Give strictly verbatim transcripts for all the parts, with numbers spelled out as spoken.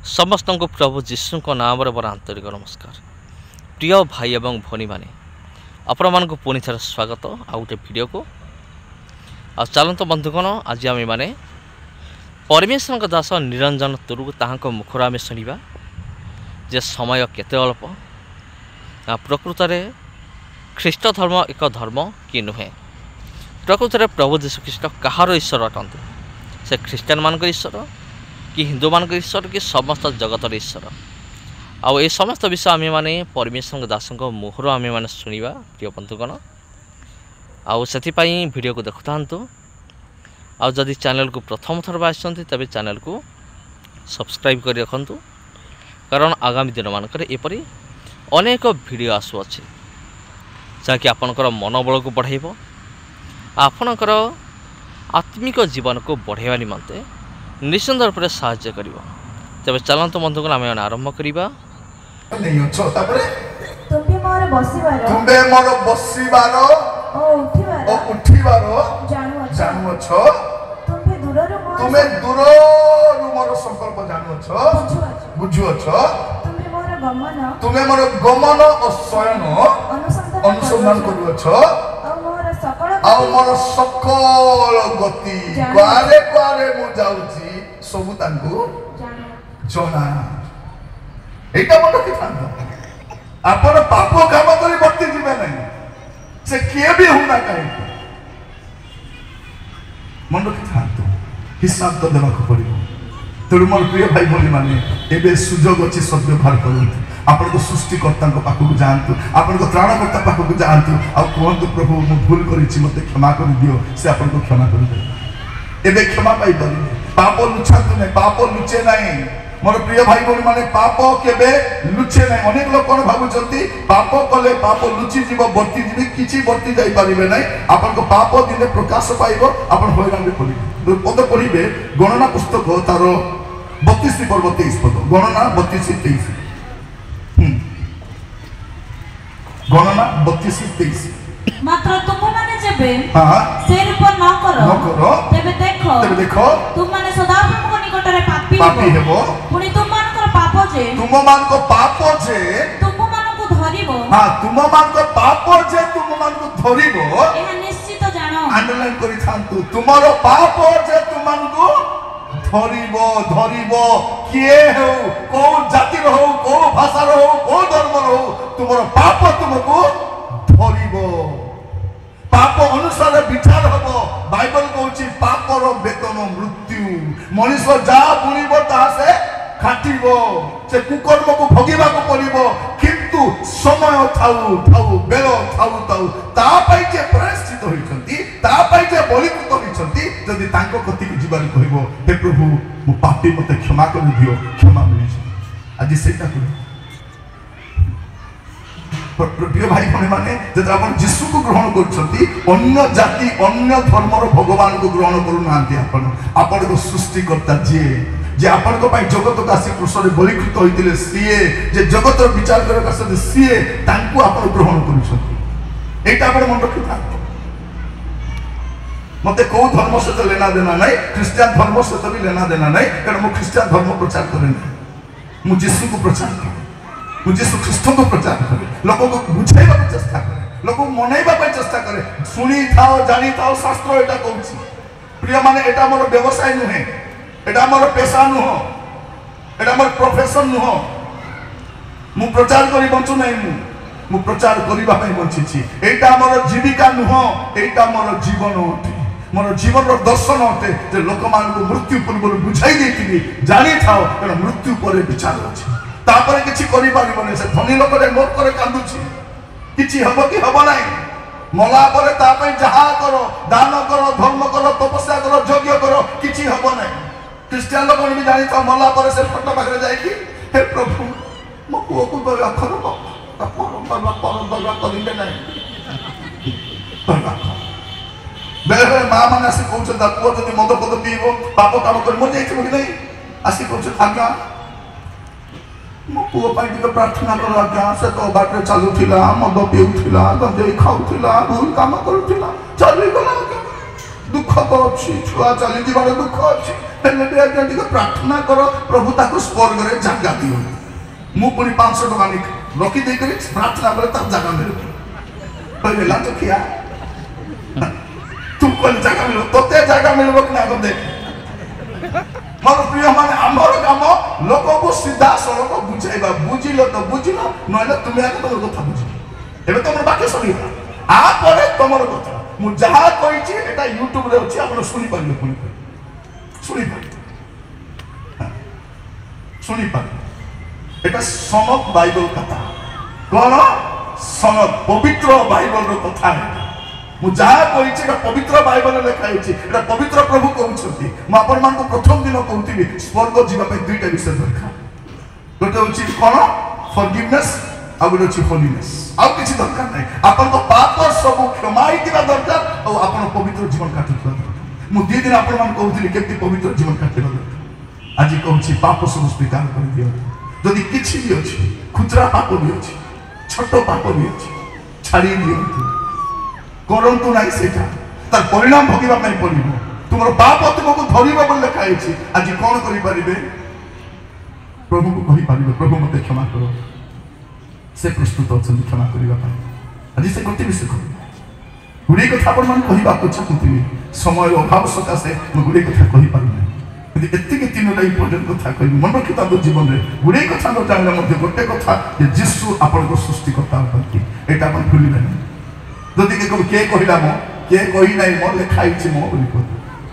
समस्त को प्रभु जीशु नाम बर आंतरिक नमस्कार। प्रिय भाई एवं भौणी मैंने आपण मान पुणी थर स्वागत आ गए वीडियो को आ चलत बंधुगण आज आम मैंने परमेश्वर दास निरंजन तुरु ताहां मुखर आम शुणा जे समय केते अल्प प्रकृत में ख्रीष्ट धर्म एक धर्म कि नुहे। प्रकृत में प्रभु जीशु ख्रीष्ट कहार ईश्वर अटंती से ख्रीष्टान मान ईश्वर कि हिंदू मान ईश्वर कि समस्त जगतर ईश्वर आउ ए समस्त विषय आम मैंने परमेश्वर दास मुहर आम मैंने शुणा। प्रिय बंधुगण आउ से वीडियो को देखु था आदि चैनल को प्रथम थर बाई तेज चैनल को सब्सक्राइब कर रखु कारण आगामी दिन मानक एपरी अनेक वीडियो आसुअछि जहाँकि आपणकर मनोबल को बढ़ाइब आपणकर आत्मिक जीवन को बढ़ाइबा निमंते निश्चित रूप से साहाय्य करिवो। तबे चलंत बंधुगण आमे आरंभ करिबा। नहीं अछो तापरे तुमे मोर बसिबारो तुमे मोर बसिबारो ओ उठिबारो ओ उठिबारो जानु अछो जानु अछो तुमे दूररु मोर तुमे दूररु मोर संकल्प जानु अछो बुझु अछो बुझु अछो तुमे मोर गमन तुमे मोर गमन ओ शयन अनुसंधान अनुसंधान करू अछो आ मोर सकल आ मोर सकल गति क्वारे क्वारे मु जाउची सबु तांगु जानु जना एटा मन कि थांतो आपण पाप काम करी बत्ती जीवे नहीं से किए भी हुना कहीं मन कि थांतो हिसाब तो देवा को पड़िबो। तेणु मोर प्रिय भाई भौणी माने एबे सुजोग अछि सद्व्यवहार करंतु आपण को सृष्टिकर्ता पाखक जातु आपण को त्राणकर्ता पाखक जातु आ कहतु प्रभु मु भूल करिछि मते क्षमा कर दियो से आपण को क्षमा कर दे। एबे क्षमा पाई परिबे पाप लुछातु नै पाप लुचे नै। मोर प्रिय भाई भौणी माने पाप केबे लुचे नै। अनेक लोक कोन भाबुचंती पाप कले पाप लुचि जीव बर्ती जीवी किछि बर्ती जाई परिबे नै आपण को पाप दिने प्रकाश पाइबो आपण होइरान रे पड़िबे। पद पढ़िबे गणना पुस्तक तार बत्तीस पर्व तेईस पद गणना बत्तीस तेईस गणना बत्तीस तेईस मात्र तुम माने जेबे हां से रूप न करो न करो तेबे देखो तेबे देखो तुम माने सदाप्रभु निकट रे पापी पापी हेबो पुनी तुम मान को पाप जे तुम मान को पाप जे तुम मान को धरिबो हां तुम मान को पाप जे तुम मान को धरिबो एहा निश्चित जानो अंडरलाइन करि थांतु तुमरो पाप जे तुम मान को धरिबो धरिबो किए हो को जाति रो को भाषा रो को धर्म रो तुमरो पाप तुमको धरिबो पाप अनुसार विचार हबो। बाइबल कहउची पापर वेतन मृत्यु मनुष्य जा बुनिबो ता से खाटिबो से कुकर्म को भोगिबा को पड़िबो किंतु समय थाउ थाउ बेलो थाउ थाउ ता पई जे प्रायश्चित होइछंती ता पई जे बलिकृत होइछंती जदि तांको कति को जीवन कहबो हे प्रभु मु पापी मते क्षमा कर दियो क्षमा मिलिछ आज सेटा करू। प्रिय भाई भौणी माने जब आप जीशु को ग्रहण करछंती अन्य जाति अन्य धर्मर भगवान को ग्रहण करू नांती आपण आपण को सृष्टिकर्ता जे जे आपण को पई जगत को आसी कृष्ण बलिकृत होइतिले सीए जे जगतर विचार कर कसते सीए तांको आपण ग्रहण करछंती एटा आपण मन रखि था। मते को धर्म से तो लेना देना नहीं क्रिश्चियन धर्म से तो भी लेना देना नहीं कारण मु क्रिश्चियन धर्म प्रचार करे मु जीशु को प्रचार करे मु जीशु ख्रीष्ट को प्रचार करे लोगों को बुझाइबा को चेष्टा करे लोगों को मनाइबा को चेष्टा करे सुनी थाओ जानी थाओ शास्त्र एटा कहउची। प्रिय माने एटा मोर व्यवसाय नुहे एटा मोर पेशा नुह एटा मोर प्रोफेशन नुह मु प्रचार करी बंचु नै मु मु प्रचार करिबा पई बंचिछि एटा मोर जीविका नुह एटा मोर जीवन अटे मोर जीवन रो दर्शन अटे जे लोक मान को मृत्यु पूर्व बुझाई देथिबी जानी थाओ कारण मृत्यु परे विचार अछि तापर किछि करि पारिबने से धनी लोक रे मोर करे कांदुछि किछि हबो कि हबो नै मला परे ता पई जहा करो दान करो धर्म करो तपस्या करो यज्ञ करो किछि हबो नै। क्रिश्चियन लोक भी जानि था मला परे से फट पाखरे जाय कि हे प्रभु मो को को बगा खरो ता परम बगा परम बगा करिले नै बेले बेले मां माने से कहउछ दा पुओ जदि मद पद पीबो पाप काम कर मर जाइछ कि नै आसी कहउछ आज्ञा मो पुओ पाई टिके प्रार्थना कर आज्ञा से तो बाटे चालुथिला मद पिउथिला गंजे खाउथिला भूल काम करूथिला चली गला दुख तो अछि छुआ चली जीवार दुख अछि ହେଲେ ଟିକେ ଆଜ୍ଞା ଟିକେ ପ୍ରାର୍ଥନା କର ପ୍ରଭୁ ତାକୁ ସ୍ୱର୍ଗରେ ଜାଗା ଦିଅ। ମୁଁ ପୁଣି ପାଞ୍ଚଶହ ଟଙ୍କା ନେଇ ରଖି ଦେଇକରି ପ୍ରାର୍ଥନା କରେ ତାକୁ ଜାଗା ମିଳିବ। କହିଲେ ଲାଞ୍ଚ ଖିଆ ତୁ କହିଲେ ଜାଗା ମିଳିବ, ତୋତେ ଜାଗା ମିଳିବ କି ନା ଦେଖ। ମୋର ପ୍ରିୟ ମାନେ ଆମର କାମ ଲୋକକୁ ସିଧା ସଳଖ ବୁଝାଇବା। ବୁଝିଲ ତ ବୁଝିଲ, ନହେଲେ ତୁମେ ଆଗ ତମର କଥା ବୁଝିଲ। ଏବେ ତମର ବାକ୍ୟ ଶୁଣିବା, ଆପରେ ତମର କଥା। ମୁଁ ଯାହା କହିଛି ଏଟା ୟୁଟ୍ୟୁବରେ ଅଛି, ଆପଣ ଶୁଣିପାରିବେ, ପୁଣି ଶୁଣିପାରିବେ ଶୁଣିପାରିବେ এটা সনদ বাইবেল কথা। কোন সনদ? পবিত্র বাইবেলর কথা। ମୁଁ ଯାହା କହିଛି ଏଟା ପବିତ୍ର ବାଇବଲରେ ଲେଖା ହେଇଛି, ଏଟା ପବିତ୍ର ପ୍ରଭୁ କହୁଛନ୍ତି। ମୁଁ ଆପଣମାନଙ୍କୁ ପ୍ରଥମ ଦିନ କହୁଥିଲି ସ୍ୱର୍ଗ ଯିବା ପାଇଁ ଦୁଇଟା ବିଷୟ ଦରକାର। ଗୋଟେ ହଉଛି କଣ? ଫରଗିଭନେସ୍, ଆଉ ଗୋଟେ ହଉଛି ହୋଲିନେସ୍। ଆଉ କିଛି ଦରକାର ନାହିଁ। ଆପଣଙ୍କ ପାପ ସବୁ କ୍ଷମା ହେଇଥିବା ଦରକାର, ଆଉ ଆପଣ ପବିତ୍ର ଜୀବନ କାଟୁଥିବା ଦରକାର। ମୁଁ ଦୁଇ ଦିନ ଆପଣମାନଙ୍କୁ କହୁଥିଲି କେମିତି ପବିତ୍ର ଜୀବନ କାଟିବା ଦରକାର। ଆଜି କହୁଛି ପାପ ସବୁ ସ୍ୱୀକାର କରିଦିଅନ୍ତୁ। ଯଦି କିଛି ବି ଅଛି, ଖୁଚୁରା ପାପ ବି ଅଛି, ଛୋଟ ପାପ ବି ଅଛି, ଛାଡ଼ି ଦିଅନ୍ତୁ, କରନ୍ତୁ ନାହିଁ। ସେଇଟା ତାର ପରିଣାମ ଭୋଗିବା ପାଇଁ ପଡ଼ିବ। ତୁମର ପାପ ତୁମକୁ ଧରିବ ବୋଲି ଲେଖା ହେଇଛି। ଆଜି କଣ କରିପାରିବେ? ପ୍ରଭୁଙ୍କୁ କହିପାରିବେ, ପ୍ରଭୁ ମୋତେ କ୍ଷମା କର। ସେ ପ୍ରସ୍ତୁତ ଅଛନ୍ତି କ୍ଷମା କରିବା ପାଇଁ। ଆଜି ସେ ଗୋଟେ ବିଷୟ କହିବେ। ଗୁଡ଼ିଏ କଥା ଆପଣମାନେ କହିବାକୁ ଚାହୁଁଥିବି, ସମୟ ଅଭାବ ସକାଶେ ମୁଁ ଗୁଡ଼ିଏ କଥା କହିପାରୁନାହିଁ। କିନ୍ତୁ ଏତିକି ତିନୋଟା ଇମ୍ପୋର୍ଟାଣ୍ଟ କଥା କହିବି। ମନେ ରଖିଥାନ୍ତୁ, ଜୀବନରେ ଗୁଡ଼ିଏ କଥା ନ ଜାଣିଲେ ମଧ୍ୟ ଗୋଟେ କଥା ଯେ ଯୀଶୁ ଆପଣଙ୍କ ସୃଷ୍ଟିକର୍ତ୍ତା ଅଟନ୍ତି, ଏଇଟା ଆପଣ ଭୁଲିବେନି। ଯଦି କିଏ କହିଲା ମୋ କିଏ କହି ନାହିଁ ମୋ ଲେଖା ହେଇଛି ମୋ ବୋଲି କହ।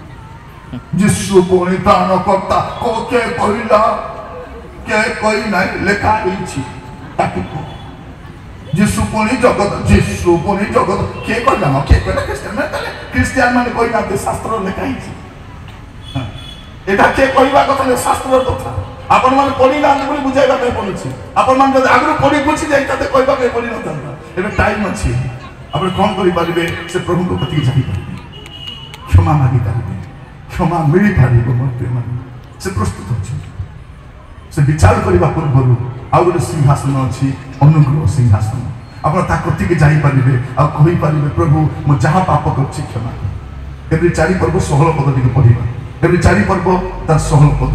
ଯୀଶୁ ପୁଣି ପ୍ରାଣ କର୍ତ୍ତା କିଏ କହିଲା? କିଏ କହି ନାହିଁ, ଲେଖା ହେଇଛି ତାକୁ କହ। ଯୀଶୁ ପୁଣି ଜଗତ, ଯୀଶୁ ପୁଣି ଜଗତ କିଏ କହିଲା? ମୋ କିଏ କହିଲା? ଖ୍ରୀଷ୍ଟିଆନ ମାନେ ଖ୍ରୀଷ୍ଟିଆନ ମାନେ କହିନାହାନ୍ତି, ଶାସ୍ତ୍ର ଲେଖା ହେଇଛି। এটা কে কইবা কথা না, শাস্ত্রের কথা। আপন মানে পড়ি না বলে বুঝাইবা ପାଇଁ পড়ুছি। আপন মানে যদি আগুন পড়ি বুঝি যাই তাতে কইবা ପାଇଁ পড়ি নথান্তা। ଏବେ টাইম ଅଛି, আপনি কোন করি পারিবে? সে প্রভুଙ୍କ কতিକି যাই পারিবে, ক্ষমা মাগি পারিবে, ক্ষমা মিলি পারিব। মতে মানে সে প্রস্তুত অଛନ୍ତି। সে বিচার করিবা পূର୍ବରୁ ଆଉ ଗୋଟେ ସିଂହାସନ ଅଛି, ଅନୁଗ୍ରହ ସିଂହାସନ। ଆପଣ ତା କତିକି ଯାଇ ପାରିବେ ଆଉ କହି ପାରିବେ, ପ୍ରଭୁ ମୁଁ ଯାହା ପାପ କରିଛି କ୍ଷମା କର। ଏବେ ଚାରି ପର୍ବ ଷୋହଳ ପଦ ଟିକେ ପଢିବା। ଏବେ ଚାରି ପର୍ବ ତାର ଷୋହଳ ପଦ।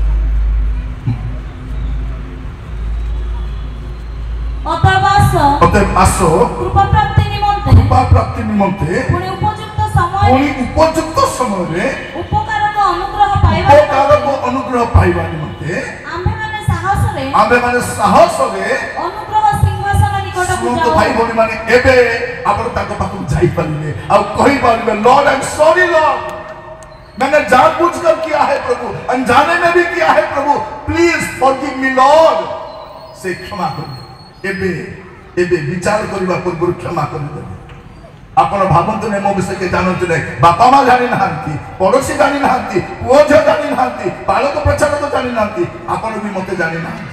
অতএব আসো, অতএব আসো কৃপা প্রাপ্তি নিমন্তে কৃপা প্রাপ্তি নিমন্তে পুনি উপযুক্ত সময়ে পুনি উপযুক্ত সময়ে উপকার ও অনুগ্রহ পাইবা উপকার ও অনুগ্রহ পাইবা নিমন্তে আম্ভে মানে সাহসরে আম্ভে মানে সাহসরে অনুগ্রহ সিংহাসন নিকটକୁ শুনନ୍ତୁ যাও। ଭାଇ ଭଉଣୀ ମାନେ, ଏବେ ଆପଣ ତାଙ୍କ ପାଖକୁ ଯାଇପାରିବେ ଆଉ କହିପାରିବେ, lord I am sorry lord, मैंने जानबूझकर किया है प्रभु, अनजाने में भी किया है प्रभु, प्लीज फॉरगिव मी लॉर्ड। से क्षमा कर। एबे एबे विचार करबा पूर्व क्षमा कर दे। आपण भाबंतु ने मो विषय के जानते नहीं, बापा माँ जानी नहांती, पड़ोसी जानी नहांती, पुओ झियो जानी नहांती, बालक प्रचारक जानी नहांती, आपण भी मते जानी नहांती।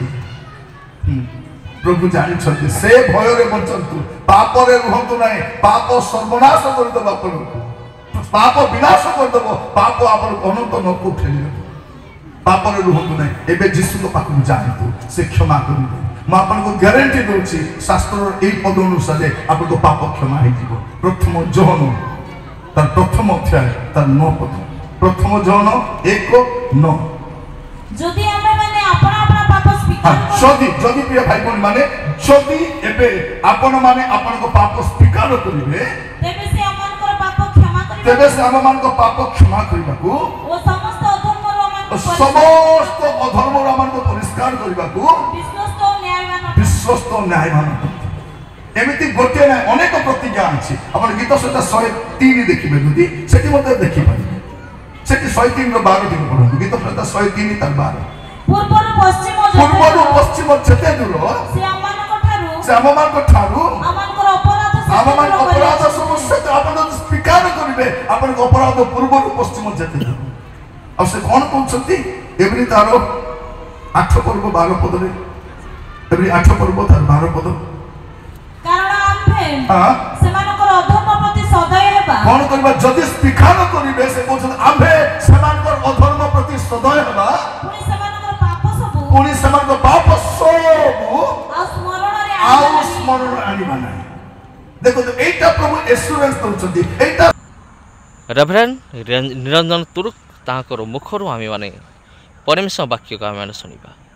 प्रभु जानी छथि, से भय रे बचंतु, पाप रे रहंतु नहीं, पाप सर्वनाश कर दो। आपण पाप विनाश कर दो, पाप आपण अनंत नरक ठेली दो। पाप रे रहंतु नहीं। एबे यीशु को पाखु जानतु, से क्षमा करिबे। मैं आपको ग्यारंटी दूसरी, शास्त्र यही पद अनुसार आपको पाप क्षमा हो। प्रथम जौन तार प्रथम अध्याय तार नौ पद, प्रथम जौन एक नौ। যদি আমরা মানে আপন আপন পাপ স্বীকার করি, যদি যদি প্রিয় ভাই বোন মানে যদি এবে আপন মানে আপনার পাপ স্বীকার করিবে, তেবে সে আমানকৰ পাপ ক্ষমা করিবে, তেবে সে আমানଙ୍କ পাপ ক্ষমা করিবাকু ও সমস্ত অধর্মর আমানক সমস্ত অধর্মর আমানଙ୍କୁ পরিষ্কার করিবাকু বিশ্বস্ত ও ন্যায়বান বিশ্বস্ত ন্যায়বান। এমিতি গোটে না, অনেক প্রতিজ্ঞা আছে। আপনার গীত সহিত শহে তিন দেখবে, যদি সেটি মধ্যে দেখিপারে, সেটি শহে তিন বার টিকে পড়ুন। গীত সহিত শহে তিন তার বার। পূর্বরু পশ্চিম পূর্বরু পশ্চিম যেতে দূর সে আমানক ঠারু সে আমମାନଙ୍କ ঠারু আমানকৰ অপরাধ আমমান অপরাধ সমস্ত আপন স্বীকার করিবে, আপনার অপরাধ পূর্বরু পশ্চিম যেতে দূর। আর সে কোন কହୁଛନ୍ତି এমনি তার আঠ পর্ব বার পদরে, এমনি আঠ পর্ব তার বার পদ। কারণ আম্ভে হ্যাঁ সেমানকৰ অধর্ম প্রতি সদয় হেবা, কোন করিবা? যদি স্বীকার করিবে, সে বলছেন আম্ভে সেমানଙ୍କର অধর্ম প্রতি সদয় হেবা, পুনি সেমানকৰ পাপ সবু পুনি সেମାନଙ୍କ পাপ ସବୁ ଆଉ ସ୍ମରଣରେ ଆଉ ଆଣିବା ନାହିଁ। ସ୍ମରଣ ଆଣିବା ନାହିଁ। ଦେଖନ୍ତୁ ଏଇଟା ପ୍ରଭୁ ଏସୁରାନ୍ସ ଦଉଛନ୍ତି। ଏଇଟା ରେଭରେଣ୍ଡ ନିରଞ୍ଜନ ତୁରୁକ ତାହାଙ୍କର ମୁଖରୁ ଆମେମାନେ ପରମେଶ୍ୱର ବାକ୍ୟକୁ ଆମେମାନେ ଶୁଣିବା।